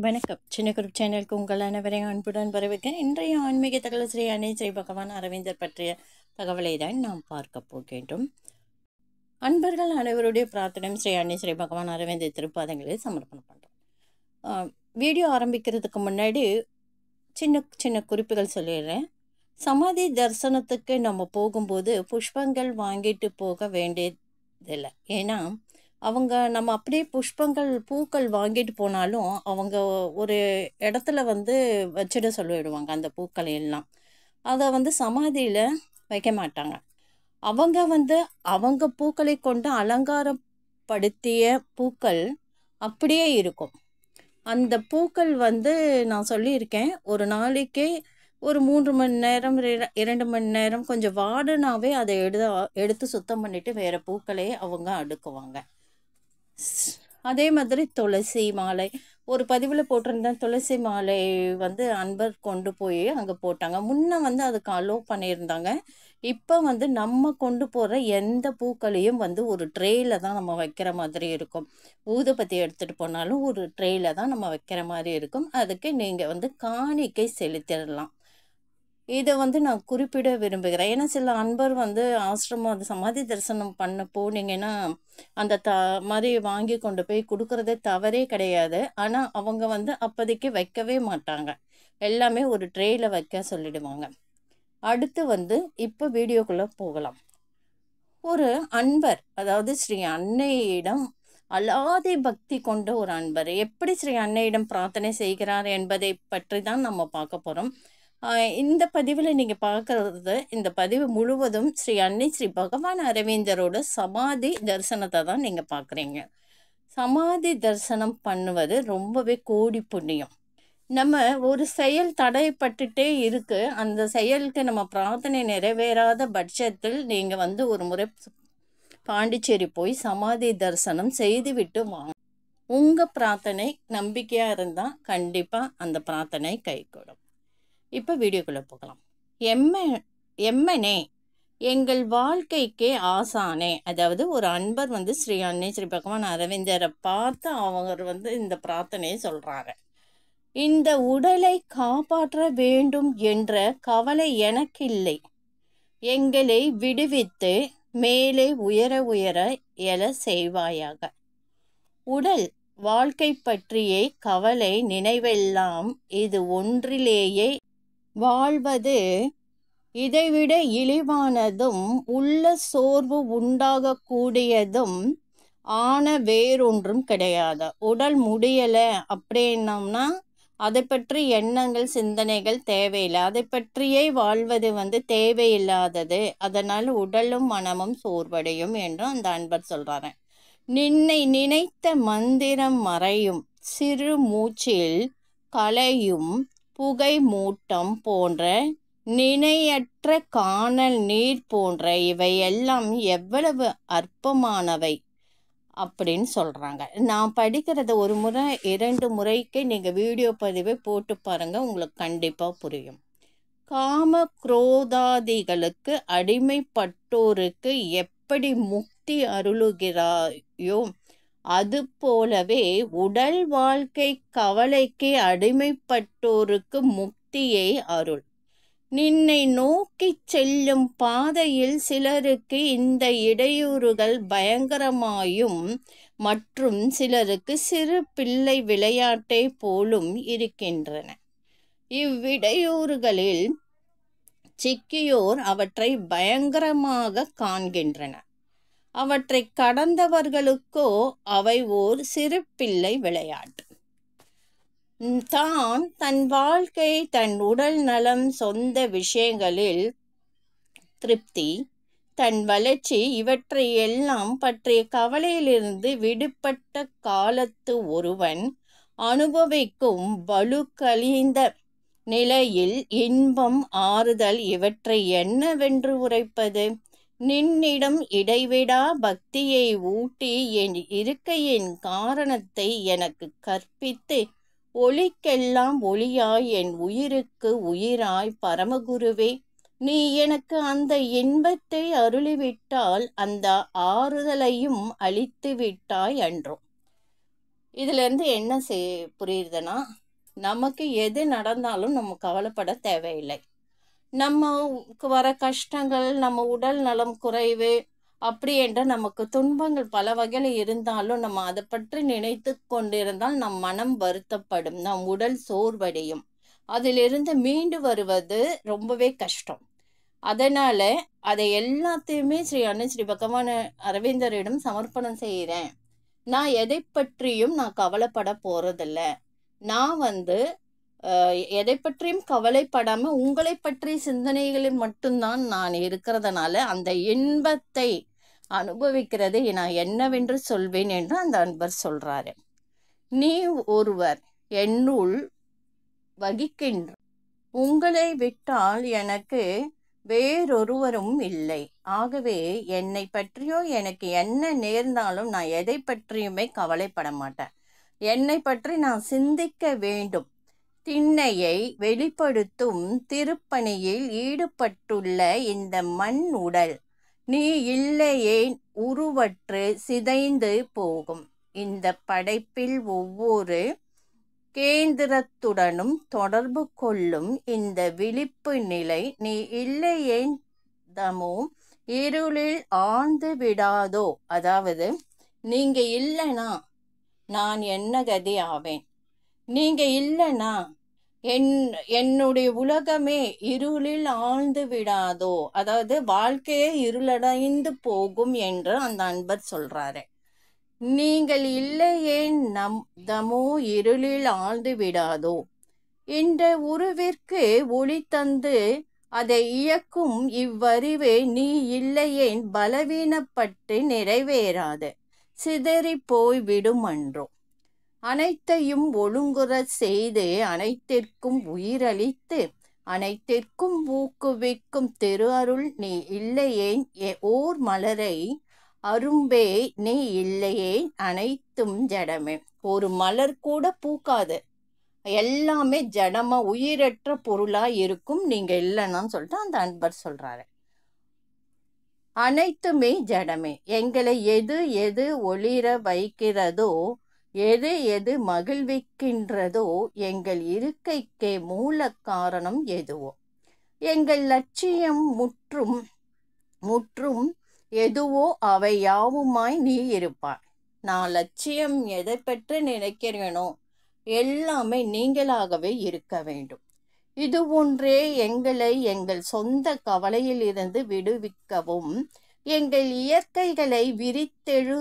வணக்கம். சின்ன குரூப் சேனலுக்கு உங்கள் அனைவரையும் அன்புடன் வரவேற்கிறேன். இன்றைய ஆன்மீக தகவல் ஸ்ரீ அன்னை ஸ்ரீ பகவான் அரவிந்தர் பற்றிய தகவலை தான் நாம் பார்க்க போகின்றோம். அன்பர்கள் அனைவருடைய பிரார்த்தனையும் ஸ்ரீ அன்னை ஸ்ரீ பகவான் அரவிந்தர் திருப்பாதங்களில் சமர்ப்பணம் பண்ணுறோம். வீடியோ ஆரம்பிக்கிறதுக்கு முன்னாடி சின்ன சின்ன குறிப்புகள் சொல்லிடுறேன். சமாதி தரிசனத்துக்கு நம்ம போகும்போது புஷ்பங்கள் வாங்கிட்டு போக வேண்டியதில்லை. ஏன்னா நம்ம அப்படியே பூக்கள் வாங்கிட்டு போனாலும் அவங்க ஒரு இடத்துல வச்சிட சொல்லிடுவாங்க. அந்த பூக்களை எல்லாம் அதை சமாதியில் வைக்க மாட்டாங்க. அவங்க பூக்களை கொண்டு அலங்காரப்படுத்திய பூக்கள் அப்படியே இருக்கும். அந்த பூக்கள் நான் சொல்லியிருக்கேன், ஒரு நாளைக்கு ஒரு 3 மணி நேரம் 2 மணி நேரம் கொஞ்சம் வாடுனாவே அதை எடுத்து சுத்தம் பண்ணிட்டு வேற பூக்களை அவங்க அடுக்குவாங்க. அதே மாதிரி துளசி மாலை ஒரு பதிவில் போட்டிருந்தேன். துளசி மாலை அன்பர் கொண்டு போய் அங்கே போட்டாங்க. முன்ன அதுக்கு அலோவ் பண்ணியிருந்தாங்க. இப்போ நம்ம கொண்டு போகிற எந்த பூக்களையும் ஒரு ட்ரேயில் தான் நம்ம வைக்கிற மாதிரி இருக்கும். ஊதுபத்தி எடுத்துகிட்டு போனாலும் ஒரு ட்ரேயில் தான் நம்ம வைக்கிற மாதிரி இருக்கும். அதுக்கு நீங்கள் காணிக்கை செலுத்திடலாம். இதை நான் குறிப்பிட விரும்புகிறேன். ஏன்னா சில அன்பர் ஆசிரமம் அது சமாதி தரிசனம் பண்ண போனீங்கன்னா அந்த மாதிரி வாங்கி கொண்டு போய் கொடுக்கறதே தவறே கிடையாது. ஆனால் அவங்க அப்போதைக்கு வைக்கவே மாட்டாங்க. எல்லாமே ஒரு ட்ரேயில் வைக்க சொல்லிடுவாங்க. அடுத்து இப்போ வீடியோக்குள்ளே போகலாம். ஒரு அன்பர், அதாவது ஸ்ரீ அன்னையிடம் அலாதி பக்தி கொண்ட ஒரு அன்பர் எப்படி ஸ்ரீ அன்னையிடம் பிரார்த்தனை செய்கிறார் என்பதை பற்றி தான் நம்ம பார்க்க போகிறோம். இந்த பதிவில் நீங்கள் பார்க்குறது, இந்த பதிவு முழுவதும் ஸ்ரீ அன்னை ஸ்ரீ பகவான் அரவிந்தரோட சமாதி தரிசனத்தை தான் நீங்கள் பார்க்குறீங்க. சமாதி தரிசனம் பண்ணுவது ரொம்பவே கோடி புண்ணியம். நம்ம ஒரு செயல் தடைப்பட்டுட்டே இருக்கு, அந்த செயலுக்கு நம்ம பிரார்த்தனை நிறைவேறாத பட்சத்தில் நீங்கள் ஒரு முறை பாண்டிச்சேரி போய் சமாதி தரிசனம் செய்துவிட்டு வாங்க. உங்கள் பிரார்த்தனை நம்பிக்கையாக இருந்தால் கண்டிப்பாக அந்த பிரார்த்தனை கைகூடும். இப்போ வீடியோக்குள்ளே போகலாம். எம்மனே எங்கள் வாழ்க்கைக்கே ஆசானே, அதாவது ஒரு அன்பர் ஸ்ரீ அன்னை ஸ்ரீ பகவான் அரவிந்தரை பார்த்து அவர் இந்த பிரார்த்தனையை சொல்கிறாரு. இந்த உடலை காப்பாற்ற வேண்டும் என்ற கவலை எனக்கில்லை. எங்களை விடுவித்து மேலே உயர உயர எழ செய்வாயாக. உடல் வாழ்க்கை பற்றியே கவலை நினைவெல்லாம் இது ஒன்றிலேயே வாழ்வது இதைவிட இழிவானதும் உள்ள சோர்வு உண்டாகக்கூடியதும் ஆன வேறொன்றும் கிடையாது. உடல் முடியலை அப்படின்னோம்னா அதை பற்றி எண்ணங்கள் சிந்தனைகள் தேவையில்லை. அதை பற்றியே வாழ்வது தேவையில்லாதது. அதனால் உடலும் மனமும் சோர்வடையும் என்று அந்த அன்பர் சொல்கிறாரு. நின்னை நினைத்த மந்திரம் மறையும் சிறு மூச்சில் கலையும் புகை மூட்டம் போன்ற நினையற்ற காணல் நீர் போன்ற இவையெல்லாம் எவ்வளவு அற்பமானவை அப்படின்னு சொல்கிறாங்க. நான் படிக்கிறத ஒரு முறை 2 முறைக்கு நீங்கள் வீடியோ பதிவை போட்டு பாருங்கள், உங்களுக்கு கண்டிப்பாக புரியும். காம குரோதாதிகளுக்கு அடிமைப்பட்டோருக்கு எப்படி முக்தி அருளுகிறாயோ அது போலவே உடல் வாழ்க்கை கவலைக்கு அடிமைப்பட்டோருக்கு முக்தியை அருள். நின்னை நோக்கி செல்லும் பாதையில் சிலருக்கு இந்த இடையூறுகள் பயங்கரமாயும் மற்றும் சிலருக்கு சிறு பிள்ளை விளையாட்டை போலும் இருக்கின்றன. இவ்விடையூறுகளில் சிக்கியோர் அவற்றை பயங்கரமாக காண்கின்றனர். அவற்றை கடந்தவர்களுக்கோ அவை ஓர் சிறு பிள்ளை விளையாட்டு. தன் வாழ்க்கை, தன் உடல் நலம், சொந்த விஷயங்களில் திருப்தி, தன் வளர்ச்சி இவற்றை எல்லாம் பற்றிய கவலையிலிருந்து விடுபட்ட காலத்து ஒருவன் அனுபவிக்கும் வலு கழிந்த நிலையில் இன்பம் ஆறுதல் இவற்றை என்னவென்று உரைப்பது? நின்னிடம் இடைவிடா பக்தியை ஊட்டி என் இருக்கையின் காரணத்தை எனக்கு கற்பித்து ஒளிக்கெல்லாம் ஒளியாய் என் உயிருக்கு உயிராய் பரமகுருவே, நீ எனக்கு அந்த இன்பத்தை அருளிவிட்டால் அந்த ஆறுதலையும் அளித்து விட்டாய் அன்றோ. இதிலேருந்து என்ன புரியுதுன்னா, நமக்கு எது நடந்தாலும் நம்ம கவலைப்பட தேவையில்லை. நமக்கு வர கஷ்டங்கள், நம்ம உடல் நலம் குறைவு அப்படி என்ற நமக்கு துன்பங்கள் பல வகையில் இருந்தாலும் நம்ம அதை பற்றி நினைத்து கொண்டிருந்தால் நம் மனம் வருத்தப்படும், நம் உடல் சோர்வடையும். அதிலிருந்து மீண்டு வருவது ரொம்பவே கஷ்டம். அதனால அதை எல்லாத்தையுமே ஸ்ரீ அன்னை ஸ்ரீ பகவான் அரவிந்தரிடம் சமர்ப்பணம் செய்கிறேன். நான் எதை பற்றியும் நான் கவலைப்பட போறதில்ல. நான் எதை பற்றியும் கவலைப்படாம உங்களை பற்றி சிந்தனைகளில் மட்டும்தான் நான் இருக்கிறதுனால அந்த இன்பத்தை அனுபவிக்கிறது நான் என்னவென்று சொல்வேன் என்று அந்த அன்பர் சொல்றாரு. நீ ஒருவர் என்னுள் வகிக்கின்ற, உங்களை விட்டால் எனக்கு வேறொருவரும் இல்லை. ஆகவே என்னை பற்றியோ எனக்கு என்ன நேர்ந்தாலும் நான் எதை பற்றியுமே கவலைப்பட மாட்டேன். என்னை பற்றி நான் சிந்திக்க வேண்டும். திண்ணையை வெளிப்படுத்தும் திருப்பணியில் ஈடுபட்டுள்ள இந்த மண் உடல் நீ இல்லையேன் உருவற்று சிதைந்து போகும். இந்த படைப்பில் ஒவ்வொரு கேந்திரத்துடனும் தொடர்பு கொள்ளும் இந்த விழிப்பு நிலை நீ இல்லையேன் தமோ இருளில் ஆழ்ந்து விடாதோ. அதாவது நீங்க இல்லைனா நான் என்ன கதி ஆவேன், நீங்க இல்லைனா என்னுடைய உலகமே இருளில் ஆழ்ந்து விடாதோ, அதாவது வாழ்க்கையே இருளடைந்து போகும் என்று அந்த அன்பர் சொல்றாரு. நீங்கள் இல்லையேன் தமோ இருளில் ஆழ்ந்து விடாதோ. இந்த உருவிற்கு ஒளி தந்து அதை இயக்கும் இவ்வறிவு நீ இல்லையேன் பலவீனப்பட்டு நிறைவேறாது, சிதறி போய் விடும் அன்றோ. அனைத்தையும் ஒழுங்குற செய்து அனைத்திற்கும் உயிரளித்து அனைத்திற்கும் ஊக்குவிக்கும் திரு அருள் நீ இல்லையேன் ஓர் மலரை அரும்பே நீ இல்லையேன் அனைத்தும் ஜடமே. ஒரு மலர் கூட பூக்காது, எல்லாமே ஜடமா உயிரற்ற பொருளா இருக்கும் நீங்க இல்லைன்னு சொல்லிட்டு அந்த அன்பர் சொல்றாரு. அனைத்துமே ஜடமே. எங்களை எது எது ஒளிர வைக்கிறதோ, எது எது மகிழ்விக்கின்றதோ, எங்கள் இருக்கைக்கே மூல காரணம் எதுவோ, எங்கள் லட்சியம் முற்றும் எதுவோ அவை யாவுமாய் நீ இருப்பாய். நான் லட்சியம் எதை பற்றி நினைக்கிறேனோ எல்லாமே நீங்களாகவே இருக்க வேண்டும். இது ஒன்றே எங்களை எங்கள் சொந்த கவலையில் இருந்து விடுவிக்கவும், எங்கள் இயற்கைகளை விரித்தெழு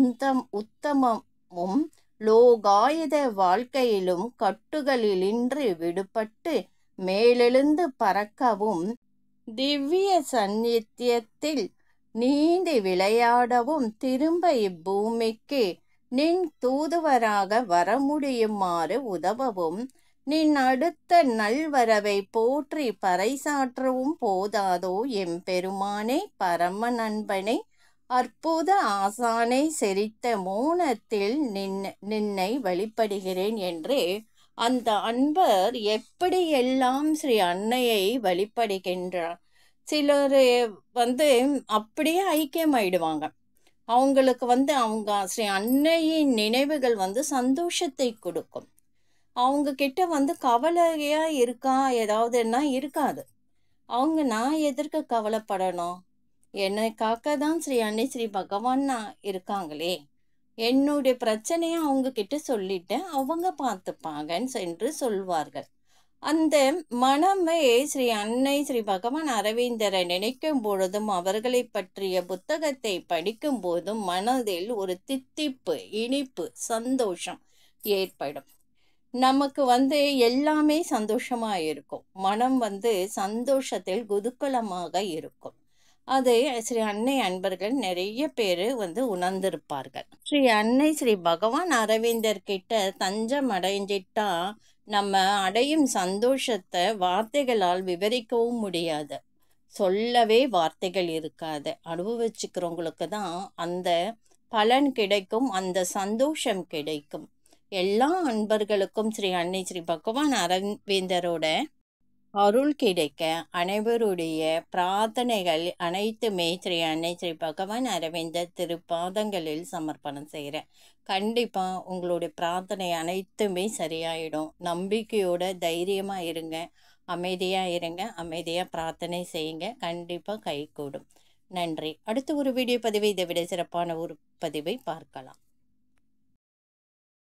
உத்தமமும் லோகாயுத வாழ்க்கையிலும் கட்டுகளிலின்று விடுபட்டு மேலெழுந்து பறக்கவும், திவ்ய சந்நித்தியத்தில் நீந்தி விளையாடவும், திரும்ப இப்பூமிக்கு நின் தூதுவராக வர முடியுமாறு உதவவும், நின் அடுத்த நல்வரவை போற்றி பறைசாற்றவும் போதாதோ எம்பெருமானே, பரம நண்பனே, அற்புத ஆசானை, செரித்த மோனத்தில் நின்னை வழிபடுகிறேன் என்று அந்த அன்பர் எப்படியெல்லாம் ஸ்ரீ அன்னையை வழிபடுகின்றார். சிலர் அப்படியே ஐக்கியமாயிடுவாங்க. அவங்களுக்கு அவங்க ஸ்ரீ அன்னையின் நினைவுகள் சந்தோஷத்தை கொடுக்கும். அவங்க கிட்ட கவலையா இருக்கா ஏதாவதுன்னா இருக்காது. அவங்க நான் எதற்கு கவலைப்படணும், என்னை காக்க தான் ஸ்ரீ அன்னை ஸ்ரீ பகவான் இருக்காங்களே, என்னுடைய பிரச்சனையை அவங்க கிட்ட சொல்லிட்டேன், அவங்க பார்த்துப்பாங்கன்னு என்று சொல்வார்கள். அந்த மனமே ஸ்ரீ அன்னை ஸ்ரீ பகவான் அரவிந்தரை நினைக்கும் பொழுதும் அவர்களை பற்றிய புத்தகத்தை படிக்கும் போதும் மனதில் ஒரு தித்திப்பு, இனிப்பு, சந்தோஷம் ஏற்படும். நமக்கு எல்லாமே சந்தோஷமா இருக்கும். மனம் சந்தோஷத்தில் குதூகலமாக இருக்கும். அதை ஸ்ரீ அன்னை அன்பர்கள் நிறைய பேர் உணர்ந்திருப்பார்கள். ஸ்ரீ அன்னை ஸ்ரீ பகவான் அரவிந்தர் கிட்ட தஞ்சம் அடைஞ்சிட்டா நம்ம அடையும் சந்தோஷத்தை வார்த்தைகளால் விவரிக்கவும் முடியாது, சொல்லவே வார்த்தைகள் இருக்காது. அனுபவிச்சுக்கிறவங்களுக்கு தான் அந்த பலன் கிடைக்கும், அந்த சந்தோஷம் கிடைக்கும். எல்லா அன்பர்களுக்கும் ஸ்ரீ அன்னை ஸ்ரீ பகவான் அரவிந்தரோட அருள் கிடைக்க அனைவருடைய பிரார்த்தனைகள் அனைத்துமே ஸ்ரீ அன்னை ஸ்ரீ பகவான் அரவிந்தர் திருப்பாதங்களில் சமர்ப்பணம் செய்கிறேன். கண்டிப்பாக உங்களுடைய பிரார்த்தனை அனைத்துமே சரியாயிடும். நம்பிக்கையோட தைரியமாக இருங்க, அமைதியாக இருங்க, அமைதியாக பிரார்த்தனை செய்யுங்க. கண்டிப்பாக கைகூடும். நன்றி. அடுத்த ஒரு வீடியோ பதிவை இதை விட சிறப்பான ஒரு பதிவை பார்க்கலாம்.